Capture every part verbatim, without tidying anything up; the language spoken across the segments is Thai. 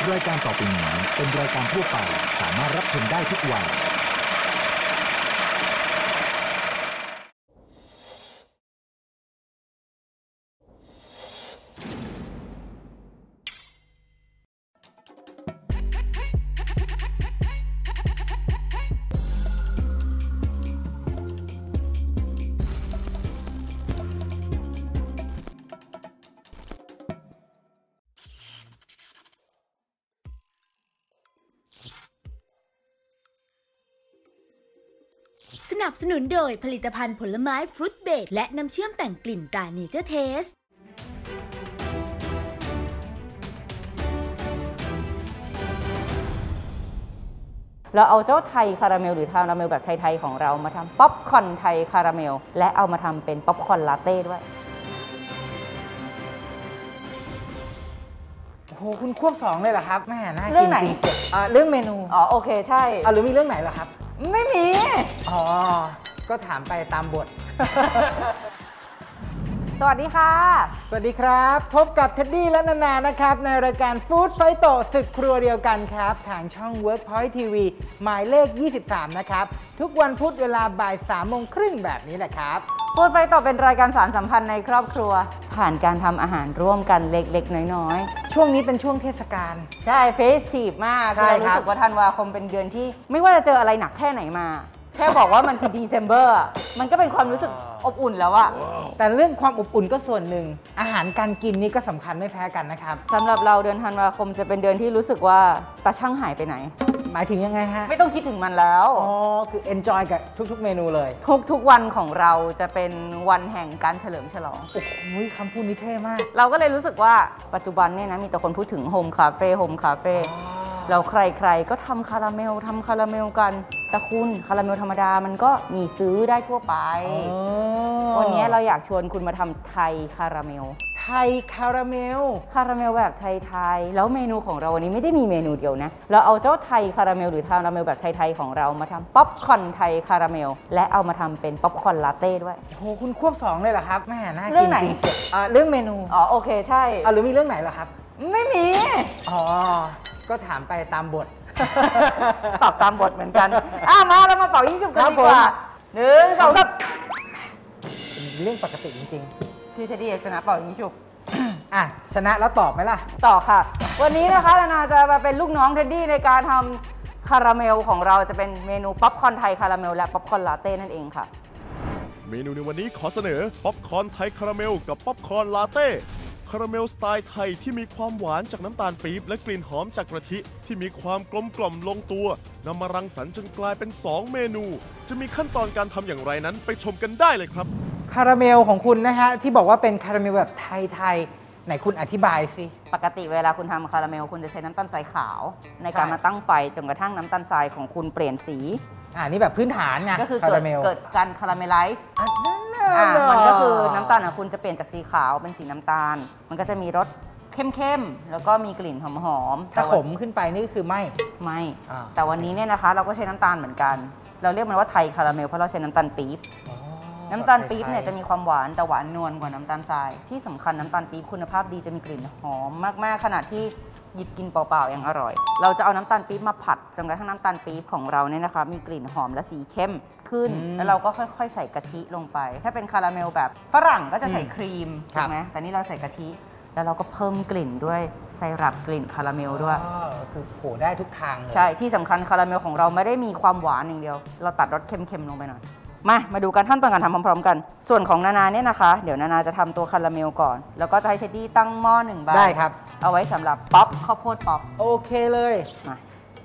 รายการต่อไปนี้เป็นรายการทั่วไปสามารถรับชมได้ทุกวัยสนับสนุนโดยผลิตภัณฑ์ผลไม้ฟรุตเบรดและน้ำเชื่อมแต่งกลิ่นตราเนเจอร์เทสเราเอาเจ้าไทยคาราเมลหรือคาราเมลแบบไทยๆของเรามาทำป๊อปคอร์นไทยคาราเมลและเอามาทำเป็นป๊อปคอร์นลาเต้ด้วยโอ้โหคุณควบสองเลยเหรอครับแม่น่ากินจริงๆอ่าเรื่องเมนูอ๋อโอเคใช่อ่าหรือมีเรื่องไหนเหรอครับไม่มีอ๋อก็ถามไปตามบทสวัสดีค่ะสวัสดีครับพบกับเท็ดดี้และนานานะครับในรายการฟู้ดไฟโตศึกครัวเดียวกันครับทางช่อง Workpoint ที วี หมายเลขยี่สิบสามนะครับทุกวันพุธเวลาบ่ายสามโมงครึ่งแบบนี้แหละครับฟู้ดไฟโตเป็นรายการสารสัมพันธ์ในครอบครัวผ่านการทำอาหารร่วมกันเล็กๆน้อยๆช่วงนี้เป็นช่วงเทศกาลใช่เฟสทีฟมากเรารู้สึกว่าธันวาคมเป็นเดือนที่ไม่ว่าจะเจออะไรหนักแค่ไหนมาแค่บอกว่ามันคือ December มันก็เป็นความรู้สึกอบอุ่นแล้วอะแต่เรื่องความอบอุ่นก็ส่วนหนึ่งอาหารการกินนี่ก็สำคัญไม่แพ้กันนะครับสำหรับเราเดือนธันวาคมจะเป็นเดือนที่รู้สึกว่าตาช่างหายไปไหนหมายถึงยังไงฮะไม่ต้องคิดถึงมันแล้วอ๋อคือ enjoy กับทุกๆเมนูเลยทุกๆวันของเราจะเป็นวันแห่งการเฉลิมฉลองโอ้โหคำพูดนี้เท่มากเราก็เลยรู้สึกว่าปัจจุบันเนี่ยนะมีแต่คนพูดถึงโฮมคาเฟ่โฮมคาเฟ่เราใครๆก็ทำคาราเมลทำคาราเมลกันแต่คุณคาราเมลธรรมดามันก็มีซื้อได้ทั่วไปวันนี้เราอยากชวนคุณมาทำไทยคาราเมลไทยคาราเมลคาราเมลแบบไทยๆแล้วเมนูของเราวันนี้ไม่ได้มีเมนูเดียวนะเราเอาเจ้าไทยคาราเมลหรือคาราเมลแบบไทยๆของเรามาทำป๊อปคอร์นไทยคาราเมลและเอามาทำเป็นป๊อปคอร์นลาเต้ด้วยโอ้โหคุณควบสองเลยเหรอครับแม่น่ากินจริงๆอ่าเรื่องเมนูอ๋อโอเคใช่อ่าหรือมีเรื่องไหนเหรอครับไม่มีอ๋อก็ถามไปตามบทตอบตามบทเหมือนกันอ่ะมาเรามาเป่ายิงฉุบกันดีกว่าหนึ่งสองสามเรื่องปกติจริงๆพี่เทดดี้ชนะเป่ายิงฉุบอ่ะชนะแล้วตอบไหมล่ะตอบค่ะวันนี้นะคะนานาจะมาเป็นลูกน้องเทดดี้ในการทำคาราเมลของเราจะเป็นเมนูป๊อปคอร์นไทยคาราเมลและป๊อปคอร์นลาเต้นั่นเองค่ะเมนูในวันนี้ขอเสนอป๊อปคอร์นไทยคาราเมลกับป๊อปคอร์นลาเต้คาราเมลสไตล์ไทยที่มีความหวานจากน้ำตาลปี๊บและกลิ่นหอมจากกะทิที่มีความกลมกล่อมลงตัวนำมารังสรรค์จนกลายเป็นสองเมนูจะมีขั้นตอนการทำอย่างไรนั้นไปชมกันได้เลยครับคาราเมลของคุณนะฮะที่บอกว่าเป็นคาราเมลแบบไทยๆไหนคุณอธิบายสิปกติเวลาคุณทำคาราเมลคุณจะใช้น้ำตาลทรายขาวในการมาตั้งไฟจนกระทั่งน้ำตาลทรายของคุณเปลี่ยนสีอ่านี่แบบพื้นฐานไงก็คือเกิดเกิดการคาราเมลไลซ์อ่ามันก็คือน้ำตาลของคุณจะเปลี่ยนจากสีขาวเป็นสีน้ำตาลมันก็จะมีรสเข้มๆแล้วก็มีกลิ่นหอมๆถ้าขมขึ้นไปนี่คือไม่ไม่แต่วันนี้เนี่ยนะคะเราก็ใช้น้ำตาลเหมือนกันเราเรียกมันว่าไทยคาราเมลเพราะเราใช้น้ำตาลปี๊บน้ำตาลปี๊บเนี่ยจะมีความหวานแต่หวานนวลกว่าน้ำตาลทรายที่สำคัญน้ำตาลปี๊บคุณภาพดีจะมีกลิ่นหอมมากๆขนาดที่หยิบกินเปล่าๆอย่างอร่อยเราจะเอาน้ำตาลปี๊บมาผัดจนกระทั่งน้ำตาลปี๊บของเราเนี่ยนะคะมีกลิ่นหอมและสีเข้มขึ้นแล้วเราก็ค่อยๆใส่กะทิลงไปถ้าเป็นคาราเมลแบบฝรั่งก็จะใส่ครีมถูกไหมแต่นี่เราใส่กะทิแล้วเราก็เพิ่มกลิ่นด้วยไซรัปกลิ่นคาราเมลด้วยคือโผล่ได้ทุกทางเลยใช่ที่สำคัญคาราเมลของเราไม่ได้มีความหวานอย่างเดียวเราตัดรสเค็มๆลงไปหน่อยมามาดูกันขั้นตอนการทำพร้อมๆกันส่วนของนานาเนี่ยนะคะเดี๋ยวนานาจะทำตัวคาราเมลก่อนแล้วก็จะให้เทดดี้ตั้งหม้อหนึ่งใบได้ครับเอาไว้สำหรับป๊อปข้าวโพดป๊อปโอเคเลยมา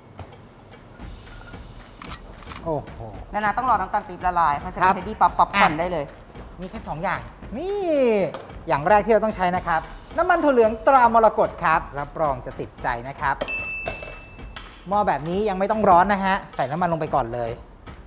โอ้โหนานาต้องรอน้ำตาลปี๊บละลายเพราะฉะนั้นเทดดี้ป๊อปป๊อปก่อนได้เลยมีแค่สองอย่างนี่อย่างแรกที่เราต้องใช้นะครับน้ำมันถั่วเหลืองตรามรกตครับรับรองจะติดใจนะครับหม้อแบบนี้ยังไม่ต้องร้อนนะฮะใส่น้ำมันลงไปก่อนเลย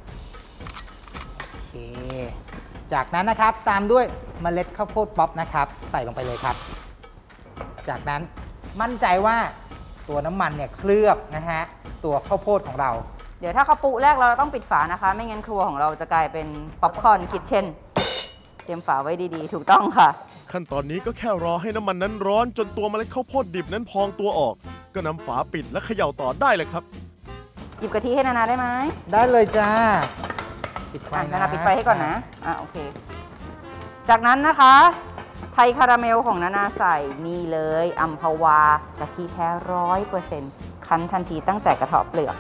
โอเคจากนั้นนะครับตามด้วยเมล็ดข้าวโพดป๊อปนะครับใส่ลงไปเลยครับจากนั้นมั่นใจว่าตัวน้ำมันเนี่ยเคลือบนะฮะตัวข้าวโพดของเราเดี๋ยวถ้าข้าวปุแรกเราต้องปิดฝานะคะไม่งั้นครัวของเราจะกลายเป็นป๊อปคอร์นคิทเช่นเตรียมฝาไว้ดีๆถูกต้องค่ะขั้นตอนนี้ก็แค่รอให้น้ำมันนั้นร้อนจนตัวเมล็ดข้าวโพดดิบนั้นพองตัวออกก็นำฝาปิดและเขย่าต่อได้เลยครับหยิบกะทิให้นานาได้ไหมได้เลยจ้าปิดไฟนะนานาปิดไฟให้ก่อนนะอ่ะโอเคจากนั้นนะคะไทยคาราเมลของนานาใส่นี่เลยอัมพวากะทิแท้ร้อยเปอร์เซ็นต์คั้นทันทีตั้งแต่กระเทาะเปลือก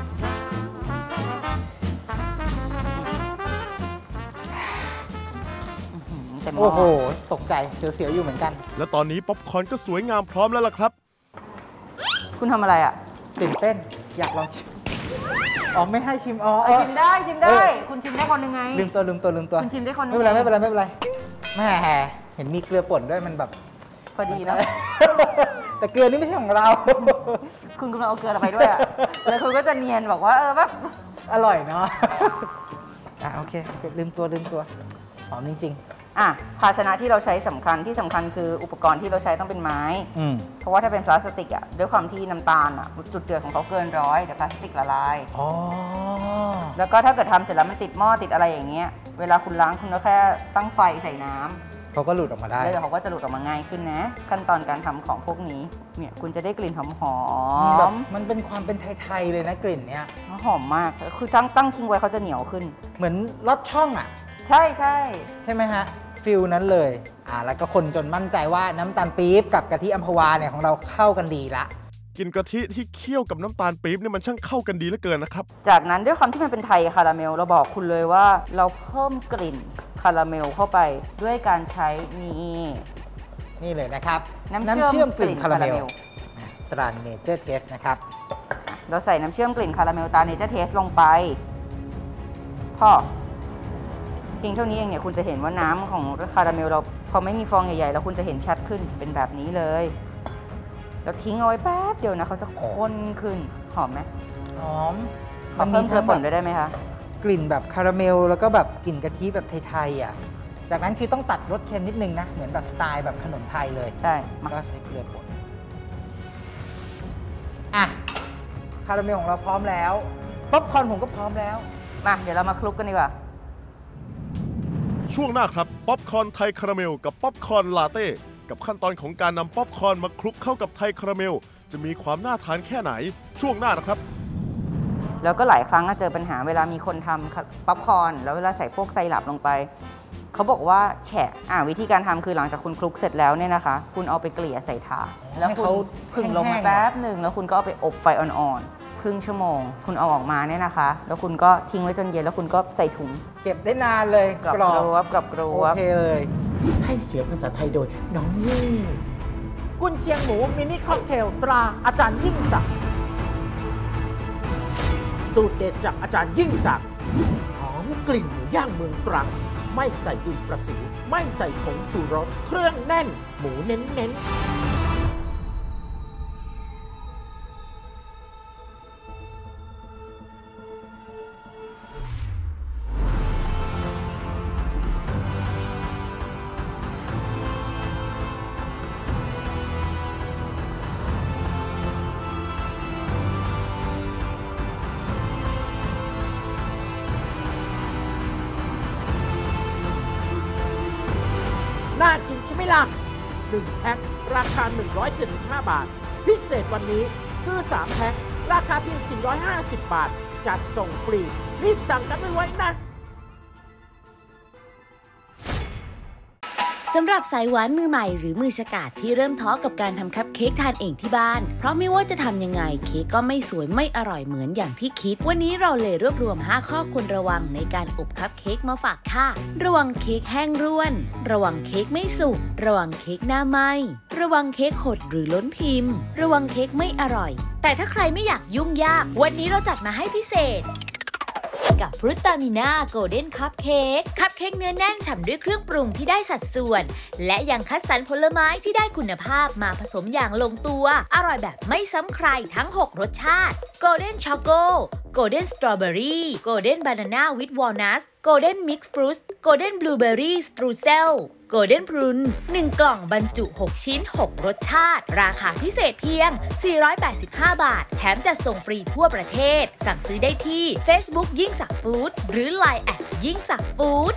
โอ้โหตกใจเสียวๆอยู่เหมือนกันแล้วตอนนี้ป๊อปคอร์นก็สวยงามพร้อมแล้วล่ะครับคุณทำอะไรอ่ะตื่นเต้นอยากลองชิมอ๋อไม่ให้ชิมอ๋อชิมได้ชิมได้คุณชิมได้คนยังไงลืมตัวลืมตัวลืมตัวคุณชิมได้คนไม่เป็นไรไม่เป็นไรไม่เป็นไรแม่เห็นมีเกลือป่นด้วยมันแบบพอดีนะแต่เกลือนี่ไม่ใช่ของเราคุณคุณเอาเกลือไปด้วยอ่ะแล้วคุณก็จะเนียนบอกว่าเออแบบอร่อยเนาะอ่ะโอเคลืมตัวลืมตัวหอมจริงๆอ่ะภาชนะที่เราใช้สำคัญที่สำคัญคืออุปกรณ์ที่เราใช้ต้องเป็นไม้เพราะว่าถ้าเป็นพลาสติกอ่ะด้วยความที่น้ำตาลอ่ะจุดเดือดของเขาเกินร้อยเดี๋ยวพลาสติกละลายอ๋อแล้วก็ถ้าเกิดทำเสร็จแล้วมันติดหม้อติดอะไรอย่างเงี้ยเวลาคุณล้างคุณก็แค่ตั้งไฟใส่น้ำเขาก็หลุดออกมาได้แล้วเดี๋ยวเขาก็จะหลุดออกมาง่ายขึ้นนะขั้นตอนการทำของพวกนี้เนี่ยคุณจะได้กลิ่นหอมหอมมันเป็นความเป็นไทยๆเลยนะกลิ่นเนี้ยหอมมากคือตั้งตั้งทิ้งไว้เขาจะเหนียวขึ้นเหมือนลอดช่องอ่ะใช่ใช่ใช่ไหมฮะฟิลนั้นเลยอ่าแล้วก็คนจนมั่นใจว่าน้ำตาลปี๊บกับกะทิอัมพวาเนี่ยของเราเข้ากันดีละกินกะทิที่เคี่ยวกับน้ำตาลปี๊บเนี่ยมันช่างเข้ากันดีเหลือเกินนะครับจากนั้นด้วยความที่มันเป็นไทยคาราเมลเราบอกคุณเลยว่าเราเพิ่มกลิ่นคาราเมลเข้าไปด้วยการใช้นี่นี่เลยนะครับน้ำเชื่อมกลิ่นคาราเมลตราเนเจอร์เทสนะครับเราใส่น้ำเชื่อมกลิ่นคาราเมลตราเนเจอร์เทสลงไปพอเพียงเท่านี้เองเนี่ยคุณจะเห็นว่าน้ำของคาราเมลเราพอไม่มีฟองใหญ่ๆแล้วคุณจะเห็นชัดขึ้นเป็นแบบนี้เลยแล้วทิ้งเอาไว้แป๊บเดียวนะเขาจะข้นขึ้นหอมไหมหอมมันมีเกลือป่นด้วยได้ไหมคะกลิ่นแบบคาราเมลแล้วก็แบบกลิ่นกะทิแบบไทยๆอ่ะจากนั้นคือต้องตัดรสเค็มนิดนึงนะเหมือนแบบสไตล์แบบขนมไทยเลยใช่ก็ใช้เกลือป่นอ่ะคาราเมลของเราพร้อมแล้วป๊อปคอร์นผมก็พร้อมแล้วมาเดี๋ยวเรามาคลุกกันดีกว่าช่วงหน้าครับป๊อปคอร์นไทยคาราเมลกับป๊อปคอร์นลาเต้กับขั้นตอนของการนำป๊อปคอร์นมาคลุกเข้ากับไทยคาราเมลจะมีความน่าทานแค่ไหนช่วงหน้านะครับแล้วก็หลายครั้งเจอปัญหาเวลามีคนทำป๊อปคอร์นแล้วเวลาใส่พวกไซรัปลงไปเขาบอกว่าแฉะอ่าวิธีการทำคือหลังจากคุณคลุกเสร็จแล้วเนี่ยนะคะคุณเอาไปเกลี่ยใส่ถาดแล้วคุณพึ่งลงมาแป๊บหนึ่งแล้วคุณก็เอาไปอบไฟอ่อนๆครึ่งชั่วโมงคุณเอาออกมาเนี่ยนะคะแล้วคุณก็ทิ้งไว้จนเย็นแล้วคุณก็ใส่ถุงเก็บได้นานเลยกรอบกรอบกรอบโอเคเลยให้เสียงภาษาไทยโดยน้องยิ่งกุนเชียงหมูมินิค็อกเทลตราอาจารย์ยิ่งศักดิ์สูตรเด็ดจากอาจารย์ยิ่งศักดิ์หอมกลิ่นหมูย่างเมืองตรังไม่ใส่ดินประสิวไม่ใส่ผงชูรสเครื่องแน่นหมูเน้นๆน่ากินใช่ไหมล่ะหนึ่งแพ็คราคาหนึ่งร้อยเจ็ดสิบห้าบาทพิเศษวันนี้ซื้อสามแพ็คราคาเพียงสี่ร้อยห้าสิบบาทจัดส่งฟรีรีบสั่งกันไว้นะสำหรับสายหวานมือใหม่หรือมือฉกาจที่เริ่มท้อกับการทำคัพเค้กทานเองที่บ้านเพราะไม่ว่าจะทำยังไงเค้กก็ไม่สวยไม่อร่อยเหมือนอย่างที่คิดวันนี้เราเลยรวบรวมห้าข้อควรระวังในการอบคัพเค้กมาฝากค่ะระวังเค้กแห้งร่วนระวังเค้กไม่สุกระวังเค้กหน้าไหม้ระวังเค้กหดหรือล้นพิมพ์ระวังเค้กไม่อร่อยแต่ถ้าใครไม่อยากยุ่งยากวันนี้เราจัดมาให้พิเศษกับฟรุตตามิน่าโกลเด้นคัพเค้กคัพเค้กเนื้อแน่นฉ่ำด้วยเครื่องปรุงที่ได้สัดส่วนและยังคัดสรรผลไม้ที่ได้คุณภาพมาผสมอย่างลงตัวอร่อยแบบไม่ซ้ำใครทั้งหกรสชาติโกลเด้นช็อกโกโกลเด้นสตรอเบอรี่โกลเด้นบานาน่าวิดวอลนัทโกลเด้นมิกซ์ฟรุตโกลเด้นบลูเบอรี่สตรูเซลโกลเด้นพรุนหนึ่งกล่องบรรจุหกชิ้นหกรสชาติราคาพิเศษเพียงสี่ร้อยแปดสิบห้าบาทแถมจัดส่งฟรีทั่วประเทศสั่งซื้อได้ที่ Facebook ยิ่งศักดิ์ฟู้ดหรือ ไลน์ แอทยิ่งศักดิ์ฟู้ด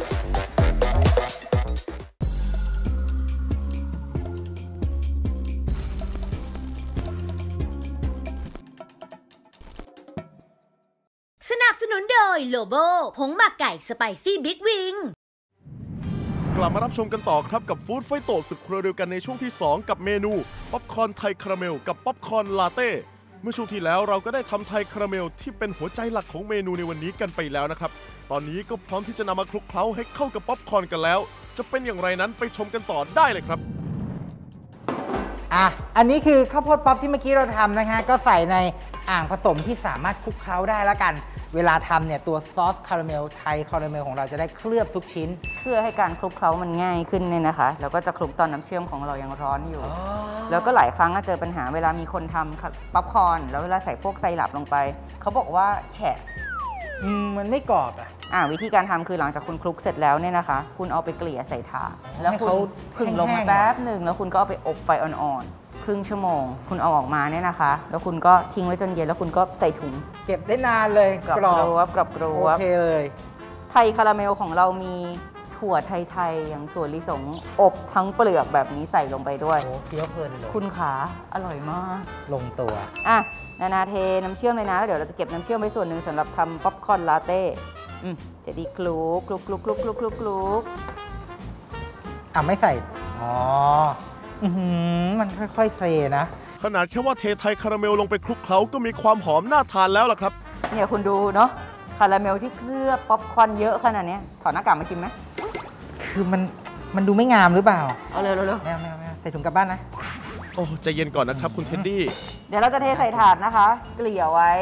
นับสนุนโดยโลโบผงหมักไก่สไปซี่บิ๊กวิงกลับมารับชมกันต่อครับกับฟู้ดไฟโตศึกครัวเดียวกันในช่วงที่สองกับเมนูป๊อปคอร์นไทยคาราเมลกับป๊อปคอร์นลาเต้เมื่อช่วงที่แล้วเราก็ได้ทำไทยคาราเมลที่เป็นหัวใจหลักของเมนูในวันนี้กันไปแล้วนะครับตอนนี้ก็พร้อมที่จะนำมาคลุกเคล้าให้เข้ากับป๊อปคอร์นกันแล้วจะเป็นอย่างไรนั้นไปชมกันต่อได้เลยครับอ่ะอันนี้คือข้าวโพดป๊อปที่เมื่อกี้เราทำนะฮะก็ใส่ในอ่างผสมที่สามารถคลุกเคล้าได้แล้วกันเวลาทำเนี่ยตัวซอสคาราเมลไทยคาราเมลของเราจะได้เคลือบทุกชิ้นเพื่อให้การคลุกเคล้ามันง่ายขึ้นเนี่ยนะคะแล้วก็จะคลุกตอนน้ำเชื่อมของเรายังร้อนอยู่แล้วก็หลายครั้งเจอปัญหาเวลามีคนทำป๊อปคอร์นแล้วเวลาใส่พวกไซรัปลงไปเขาบอกว่าแฉะอืมมันไม่กรอบอ่ะอ่าวิธีการทำคือหลังจากคุณคลุกเสร็จแล้วเนี่ยนะคะคุณเอาไปเกลี่ยใส่ถาดแล้วคุณผึ่งลมมาแป๊บหนึ่งแล้วคุณก็เอาไปอบไฟอ่อนๆครึ่งชั่วโมงคุณเอาออกมาเนี่ยนะคะแล้วคุณก็ทิ้งไว้จนเย็นแล้วคุณก็ใส่ถุงเก็บได้นานเลยกรอบกรอบกรอบกรอบโอเคเลยไทยคาราเมลของเรามีถั่วไทยๆอย่างถั่วลิสงอบทั้งเปลือกแบบนี้ใส่ลงไปด้วยโอ้เคี้ยวเพลินเลยคุณขาอร่อยมากลงตัวอ่ะนานาเทน้ำเชื่อมเลยนะแล้วเดี๋ยวเราจะเก็บน้ำเชื่อมไว้ส่วนหนึ่งสำหรับทำป๊อปคอร์นลาเต้อืมเดี๋ยวดีคลุกคลุกคลุกคลุกคลุกคลุกคลุกอ่ะไม่ใส่อ๋ออือหือมันค่อยๆเซนะขนาดแค่ว่าเทไทยคาราเมลลงไปคลุกเคล้าก็มีความหอมน่าทานแล้วล่ะครับเนี่ยคุณดูเนาะคาราเมลที่เคลือบป๊อปคอร์นเยอะขนาดนี้ถอดหน้ากากมาชิมไหมคือมันมันดูไม่งามหรือเปล่าเอาเร็วเร็วแมวแมวแมวใส่ถุงกลับบ้านนะโอ้ใจเย็นก่อนนะครับคุณเท็ดดี้เดี๋ยวเราจะเทใส่ถาดนะคะเกลี่ยไว้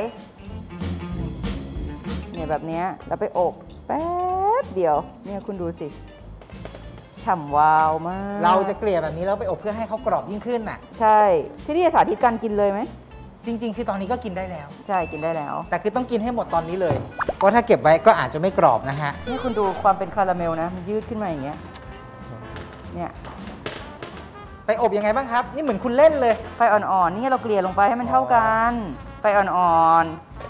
เนี่ยแบบนี้แล้วไปอบแป๊บเดียวเนี่ยคุณดูสิฉ่ำวาวมากเราจะเกลี่ยแบบนี้แล้วไปอบเพื่อให้เขากรอบยิ่งขึ้นน่ะใช่ที่นี่สาธิตการกินเลยไหมจริงๆคือตอนนี้ก็กินได้แล้วใช่กินได้แล้วแต่คือต้องกินให้หมดตอนนี้เลยเพราะถ้าเก็บไว้ก็อาจจะไม่กรอบนะฮะนี่คุณดูความเป็นคาราเมลนะมันยืดขึ้นมาอย่างเงี้ยเนี่ยไปอบยังไงบ้างครับนี่เหมือนคุณเล่นเลยไฟอ่อนๆนี่เราเกลี่ยลงไปให้มันเท่ากันไฟอ่อน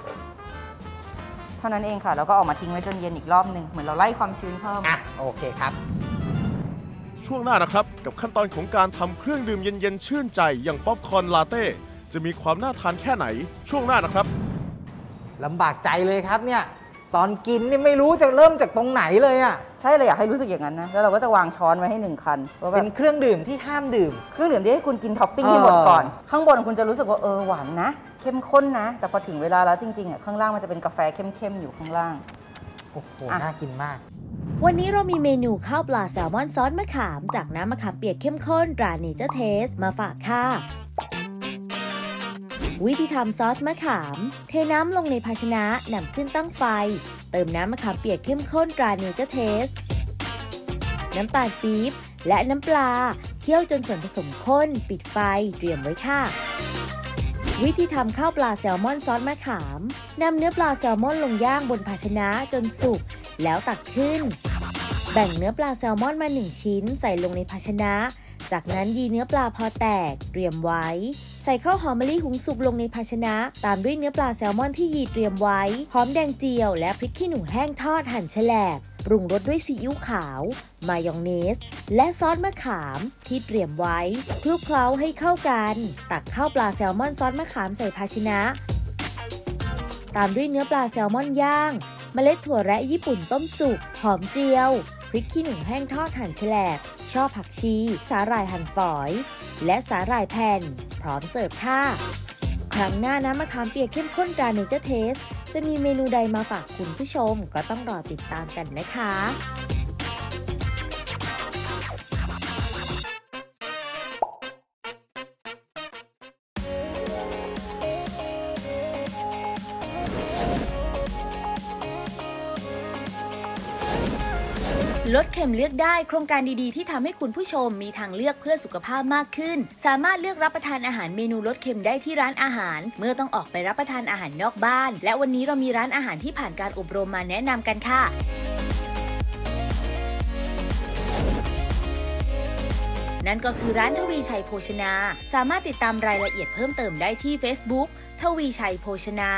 ๆเท่านั้นเองค่ะแล้วก็ออกมาทิ้งไว้จนเย็นอีกรอบหนึ่งเหมือนเราไล่ความชื้นเพิ่มอ่ะโอเคครับช่วงหน้านะครับกับขั้นตอนของการทำเครื่องดื่มเย็นๆชื่นใจอย่างป๊อปคอร์นลาเต้จะมีความน่าทานแค่ไหนช่วงหน้านะครับลำบากใจเลยครับเนี่ยตอนกินนี่ไม่รู้จะเริ่มจากตรงไหนเลยอ่ะใช่เลยอยากให้รู้สึกอย่างนั้นนะแล้วเราก็จะวางช้อนไว้ให้หนึ่งคันเป็นเครื่องดื่มที่ห้ามดื่มเครื่องดื่มที่ให้คุณกินท็อปปิ้งให้หมดก่อนข้างบนคุณจะรู้สึกว่าเออหวานนะเข้มข้นนะแต่พอถึงเวลาแล้วจริงๆอ่ะข้างล่างมันจะเป็นกาแฟเข้มๆอยู่ข้างล่างโอ้โหน่ากินมากวันนี้เรามีเมนูข้าวปลาแซลมอนซอสมะขามจากน้ำมะขามเปียกเข้มข้นตราเนเจอร์เทสมาฝากค่ะวิธีทำซอสมะขามเทน้ำลงในภาชนะนำขึ้นตั้งไฟเติมน้ำมะขามเปียกเข้มข้นตราเนเจอร์เทสน้ำตาลปี๊บและน้ำปลาเคี่ยวจนส่วนผสมข้นปิดไฟเตรียมไว้ค่ะวิธีทำข้าวปลาแซลมอนซอสมะขามนำเนื้อปลาแซลมอนลงย่างบนภาชนะจนสุกแล้วตักขึ้นแบ่งเนื้อปลาแซลมอนมาหนึ่งชิ้นใส่ลงในภาชนะจากนั้นยีเนื้อปลาพอแตกเตรียมไว้ใส่ข้าวหอมมะลิหุงสุกลงในภาชนะตามด้วยเนื้อปลาแซลมอนที่ยีเตรียมไว้หอมแดงเจียวและพริกขี้หนูแห้งทอดหั่นแฉลบปรุงรสด้วยซีอิ๊วขาวมายองเนสและซอสมะขามที่เตรียมไว้คลุกเคล้าให้เข้ากันตักข้าวปลาแซลมอนซอสมะขามใส่ภาชนะตามด้วยเนื้อปลาแซลมอนย่างเมล็ดถั่วแระญี่ปุ่นต้มสุกหอมเจียวพริกขี้หนูแห้งทอดหั่นแฉลบช่อผักชีสาหร่ายหั่นฝอยและสาหร่ายแผ่นพร้อมเสิร์ฟค่ะครั้งหน้าน้ำมะขามเปียกเข้มข้นตราเนเจอร์เทสจะมีเมนูใดมาฝากคุณผู้ชมก็ต้องรอติดตามกันนะคะลดเค็มเลือกได้โครงการดีๆที่ทำให้คุณผู้ชมมีทางเลือกเพื่อสุขภาพมากขึ้นสามารถเลือกรับประทานอาหารเมนูลดเค็มได้ที่ร้านอาหารเมื่อต้องออกไปรับประทานอาหารนอกบ้านและวันนี้เรามีร้านอาหารที่ผ่านการอบรมมาแนะนำกันค่ะนั่นก็คือร้านทวีชัยโภชนาสามารถติดตามรายละเอียดเพิ่มเติมได้ที่ Facebook ทวีชัยโภชนา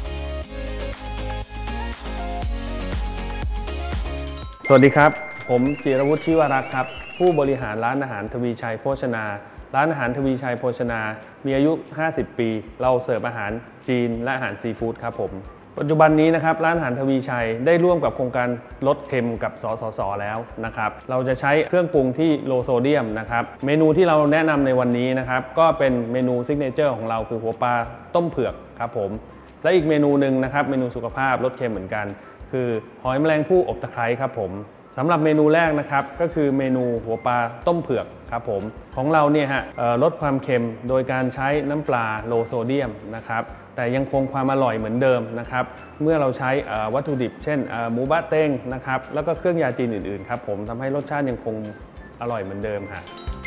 สวัสดีครับผมจิรวุฒิ ชิวรักษ์ครับผู้บริหารร้านอาหารทวีชัยโภชนาร้านอาหารทวีชัยโภชนามีอายุห้าสิบปีเราเสิร์ฟอาหารจีนและอาหารซีฟู้ดครับผมปัจจุบันนี้นะครับร้านอาหารทวีชัยได้ร่วมกับโครงการลดเค็มกับสสสแล้วนะครับเราจะใช้เครื่องปรุงที่โลโซเดียมนะครับเมนูที่เราแนะนำในวันนี้นะครับก็เป็นเมนูซิกเนเจอร์ของเราคือหัวปลาต้มเผือกครับผมและอีกเมนูหนึ่งนะครับเมนูสุขภาพลดเค็มเหมือนกันคือหอยแมลงภู่อบตะไคร้ครับผมสำหรับเมนูแรกนะครับก็คือเมนูหัวปลาต้มเผือกครับผมของเราเนี่ยฮะลดความเค็มโดยการใช้น้ำปลาโลโซเดียมนะครับแต่ยังคงความอร่อยเหมือนเดิมนะครับเมื่อเราใช้วัตถุดิบเช่นหมูบะเต้งนะครับแล้วก็เครื่องยาจีนอื่นๆครับผมทำให้รสชาติยังคงอร่อยเหมือนเดิมฮะ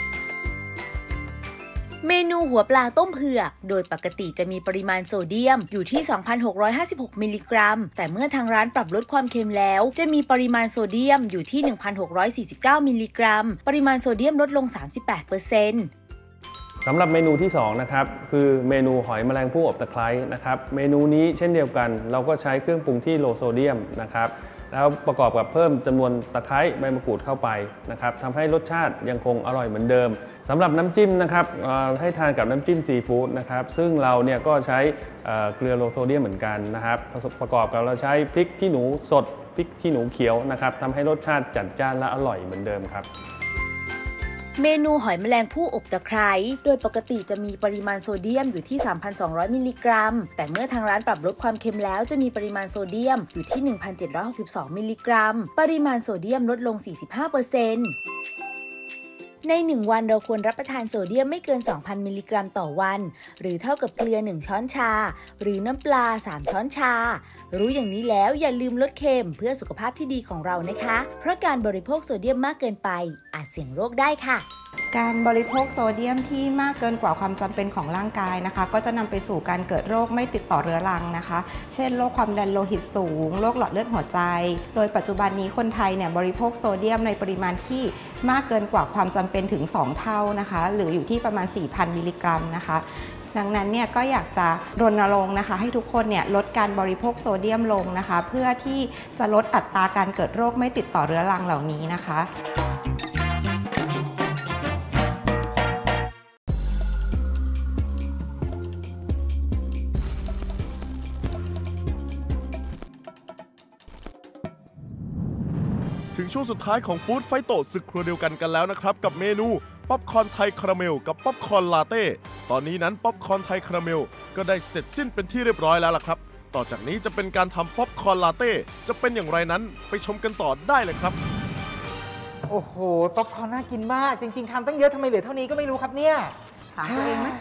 เมนูหัวปลาต้มเผือกโดยปกติจะมีปริมาณโซเดียมอยู่ที่ สองพันหกร้อยห้าสิบหก มิลลิกรัมแต่เมื่อทางร้านปรับลดความเค็มแล้วจะมีปริมาณโซเดียมอยู่ที่ หนึ่งพันหกร้อยสี่สิบเก้า มิลลิกรัมปริมาณโซเดียมลดลง สามสิบแปดเปอร์เซ็นต์สำหรับเมนูที่สองนะครับคือเมนูหอยแมลงภู่อบตะไคร้นะครับเมนูนี้เช่นเดียวกันเราก็ใช้เครื่องปรุงที่โลโซเดียมนะครับแล้วประกอบกับเพิ่มจำนวนตะไคร้ใบมะกรูดเข้าไปนะครับทำให้รสชาติยังคงอร่อยเหมือนเดิมสำหรับน้ำจิ้มนะครับให้ทานกับน้ำจิ้มซีฟู้ดนะครับซึ่งเราเนี่ยก็ใช้เกลือโลโซเดียมเหมือนกันนะครับประกอบกับเราใช้พริกขี้หนูสดพริกขี้หนูเขียวนะครับทำให้รสชาติจัดจ้านและอร่อยเหมือนเดิมครับเมนูหอยแมลงภู่อบตะไคร้โดยปกติจะมีปริมาณโซเดียมอยู่ที่ สามพันสองร้อย มิลลิกรัมแต่เมื่อทางร้านปรับลดความเค็มแล้วจะมีปริมาณโซเดียมอยู่ที่ หนึ่งพันเจ็ดร้อยหกสิบสอง มิลลิกรัมปริมาณโซเดียมลดลง สี่สิบห้าเปอร์เซ็นต์ ในหนึ่งวันเราควรรับประทานโซเดียมไม่เกิน สองพัน มิลลิกรัมต่อวันหรือเท่ากับเกลือหนึ่งช้อนชาหรือน้ำปลาสามช้อนชารู้อย่างนี้แล้วอย่าลืมลดเค็มเพื่อสุขภาพที่ดีของเรานะคะเพราะการบริโภคโซเดียมมากเกินไปอาจเสี่ยงโรคได้ค่ะการบริโภคโซเดียมที่มากเกินกว่าความจำเป็นของร่างกายนะคะก็จะนำไปสู่การเกิดโรคไม่ติดต่อเรื้อรังนะคะเช่นโรคความดันโลหิตสูงโรคหลอดเลือดหัวใจโดยปัจจุบันนี้คนไทยเนี่ยบริโภคโซเดียมในปริมาณที่มากเกินกว่าความจำเป็นถึงสองเท่านะคะหรืออยู่ที่ประมาณ สี่พัน มิลลิกรัมนะคะดังนั้นเนี่ยก็อยากจะรณรงค์นะคะให้ทุกคนเนี่ยลดการบริโภคโซเดียมลงนะคะเพื่อที่จะลดอัตราการเกิดโรคไม่ติดต่อเรื้อรังเหล่านี้นะคะถึงช่วงสุดท้ายของฟู้ดไฟโตศึกครัวเดียวกันกันแล้วนะครับกับเมนูป๊อปคอร์นไทยคาราเมลกับป๊อปคอร์นลาเต้ตอนนี้นั้นป๊อปคอร์นไทยคาราเมลก็ได้เสร็จสิ้นเป็นที่เรียบร้อยแล้วล่ะครับต่อจากนี้จะเป็นการทำป๊อปคอร์นลาเต้จะเป็นอย่างไรนั้นไปชมกันต่อได้เลยครับโอ้โหป๊อปคอร์นน่ากินมากจริงๆทำตั้งเยอะทำไมเหลือเท่านี้ก็ไม่รู้ครับเนี่ยถามตัวเองไหม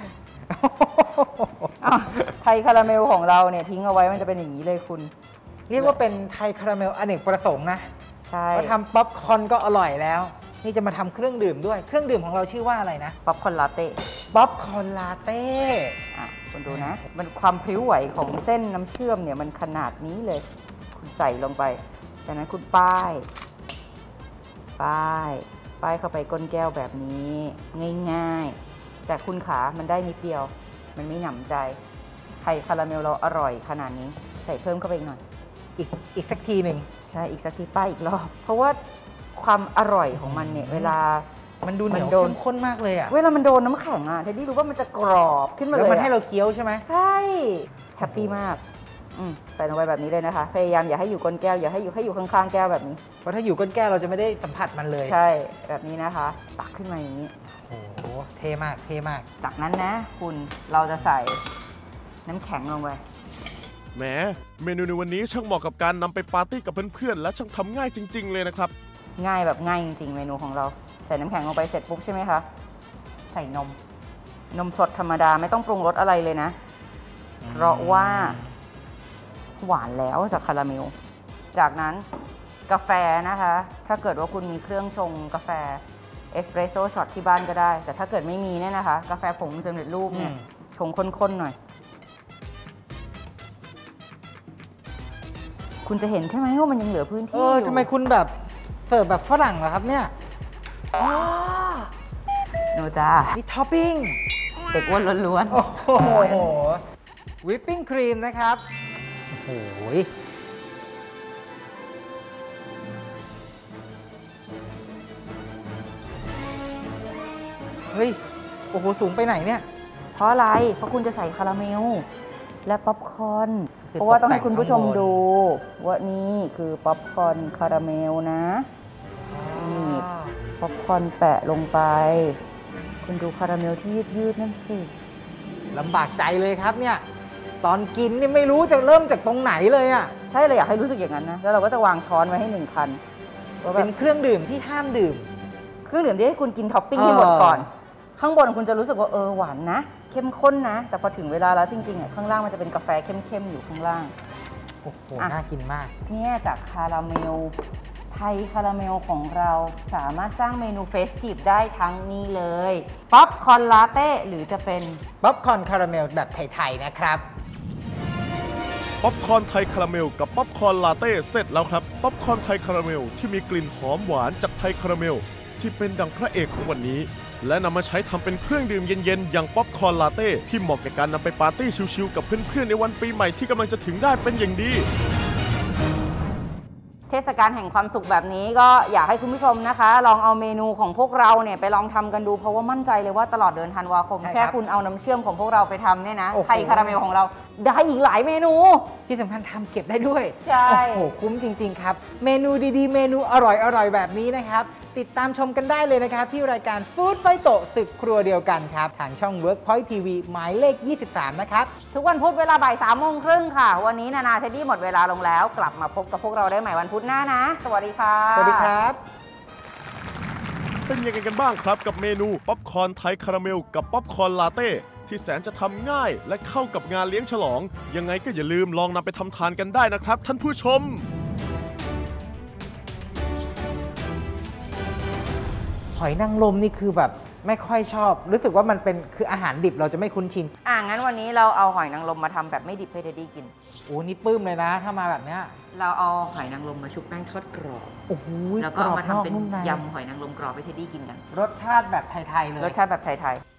ไทยคาราเมลของเราเนี่ยทิ้งเอาไว้มันจะเป็นอย่างนี้เลยคุณเรียกว่าเป็นไทยคาราเมลอเนกประสงค์นะใช่มาทำป๊อปคอร์นก็อร่อยแล้วนี่จะมาทำเครื่องดื่มด้วยเครื่องดื่มของเราชื่อว่าอะไรนะป๊อปคอร์นลาเต้ป๊อปคอร์นลาเต้อ่ะคุณดูนะมันความพริ้วไหวของเส้นน้ำเชื่อมเนี่ยมันขนาดนี้เลยคุณใส่ลงไปจากนั้นคุณป้ายป้ายป้ายเข้าไปก้นแก้วแบบนี้ง่ายๆแต่คุณขามันได้นิดเดียวมันไม่หนำใจไทยคาราเมลเราอร่อยขนาดนี้ใส่เพิ่มเข้าไปอีกหน่อยอีกอีกสักทีหนึ่งใช่อีกสักทีป้ายอีกรอบเพราะว่าความอร่อยของมันเนี่ยเวลามันดูเหนียวเข้มข้นมากเลยอ่ะเวลามันโดนน้ำแข็งอ่ะเทดดี้รู้ว่ามันจะกรอบขึ้นมาเลยแล้วมันให้เราเคี้ยวใช่ไหมใช่แฮปปี้มากใส่ลงไปแบบนี้เลยนะคะพยายามอย่าให้อยู่ก้นแก้วอย่าให้อยู่ให้อยู่ข้างๆแก้วแบบนี้เพราะถ้าอยู่ก้นแก้วเราจะไม่ได้สัมผัสมันเลยใช่แบบนี้นะคะตักขึ้นมาอย่างนี้โอ้โหเท่มากเท่มากจากนั้นนะคุณเราจะใส่น้ำแข็งลงไปแหมเมนูในวันนี้ช่างเหมาะกับการนำไปปาร์ตี้กับเพื่อนๆและช่างทำง่ายจริงๆเลยนะครับง่ายแบบง่ายจริงๆเมนูของเราใส่น้ำแข็งลงไปเสร็จปุ๊บใช่ไหมคะใส่นมนมสดธรรมดาไม่ต้องปรุงรสอะไรเลยนะเพราะว่าหวานแล้วจากคาราเมลจากนั้นกาแฟนะคะถ้าเกิดว่าคุณมีเครื่องชงกาแฟเอสเปรสโซ่ช็อตที่บ้านก็ได้แต่ถ้าเกิดไม่มีเนี่ยนะคะกาแฟผงสำเร็จรูปเนี่ยชงข้นๆหน่อยคุณจะเห็นใช่ไหมว่ามันยังเหลือพื้นที่อยู่เออทำไมคุณแบบเสิร์ฟแบบฝรั่งเหรอครับเนี่ยอ๋อโนจ้ามีท็อปปิ้งเด็กอ้วนล้วนๆโอ้โหวิปปิ้งครีมนะครับโอ้โหเฮ้ยโอ้โหสูงไปไหนเนี่ยเพราะอะไรเพราะคุณจะใส่คาราเมลและป๊อปคอร์นคือเพราะว่าต้องให้คุณผู้ชมตกแต่งข้างบนดูว่านี่คือป๊อปคอร์นคาราเมลนะนี่ป๊อปคอร์นแปะลงไป คุณดูคาราเมลที่ยืดๆนั่นสิลำบากใจเลยครับเนี่ยตอนกินนี่ไม่รู้จะเริ่มจากตรงไหนเลยอ่ะใช่เลยอยากให้รู้สึกอย่างนั้นนะแล้วเราก็จะวางช้อนไว้ให้หนึ่งคันว่าแบเป็บนเครื่องดื่มที่ห้ามดื่มเครื่องดื่มที่ให้คุณกินท็อปปิ้งให้หมดก่อน ข้างบนคุณจะรู้สึกว่าเออหวานนะ เข้มข้นนะ แต่พอถึงเวลาแล้วจริงๆอ่ะข้างล่างมันจะเป็นกาแฟเข้มๆอยู่ข้างล่างโอ้โหอ่ะน่ากินมากเนี่ยจากคาราเมลไทยคาราเมลของเราสามารถสร้างเมนูเฟสทีฟได้ทั้งนี้เลยป๊อปคอร์นลาเต้หรือจะเป็นป๊อปคอร์นคาราเมลแบบไทยๆนะครับป๊อปคอร์นไทยคาราเมลกับป๊อปคอร์นลาเต้เสร็จแล้วครับป๊อปคอร์นไทยคาราเมลที่มีกลิ่นหอมหวานจากไทยคาราเมลที่เป็นดังพระเอกของวันนี้ และนำมาใช้ทำเป็นเครื่องดื่มเย็นๆอย่างป๊อปคอร์นลาเต้ที่เหมาะแก่การนำไปปาร์ตี้ชิลๆกับเพื่อนๆในวันปีใหม่ที่กำลังจะถึงได้เป็นอย่างดีเทศกาลแห่งความสุขแบบนี้ก็อยากให้คุณผู้ชมนะคะ ลองเอาเมนูของพวกเราเนี่ยไปลองทำกันดูเพราะว่ามั่นใจเลยว่าตลอดเดือนธันวาคมใช่ครับแค่คุณเอาน้ำเชื่อมของพวกเราไปทำเนี่ยนะโอ้โหไทยคาราเมลของเราได้อีกหลายเมนูที่สำคัญทำเก็บได้ด้วยใช่โอ้โห คุ้มจริง ๆ ครับ เมนูดีๆ เมนูอร่อยๆ แบบนี้นะครับ ติดตามชมกันได้เลยนะครับ ที่รายการฟู้ดไฟโตะศึกครัวเดียวกันครับ ทางช่อง Workpoint ที วี หมายเลข ยี่สิบสาม นะครับทุกวันพุธเวลาบ่ายสามโมงครึ่งค่ะ วันนี้นานาเทดดี้หมดเวลาลงแล้ว กลับมาพบกับพวกเราได้ใหม่วันพุธหน้านะ สวัสดีค่ะสวัสดีครับเป็นยังไงกันบ้างครับกับเมนูป๊อปคอร์นไทยคาราเมลกับป๊อปคอร์นลาเต้ที่แสนจะทำง่ายและเข้ากับงานเลี้ยงฉลอง ยังไงก็อย่าลืมลองนำไปทำทานกันได้นะครับท่านผู้ชมหอยนางรมนี่คือแบบไม่ค่อยชอบ รู้สึกว่ามันเป็นคืออาหารดิบเราจะไม่คุ้นชินอ่ะงั้นวันนี้เราเอาหอยนางรมมาทำแบบไม่ดิบให้เทดดี้กินโอ้นี่ปลื้มเลยนะ ถ้ามาแบบเนี้ยเราเอาหอยนางรมมาชุบแป้งทอดกรอบโอ้โหแล้วก็เอามาทำเป็นกรอบนอกนุ่มในยำหอยนางรมกรอบให้เทดดี้กินกันรสชาติแบบไทย ๆ เลยรสชาติแบบไทยๆ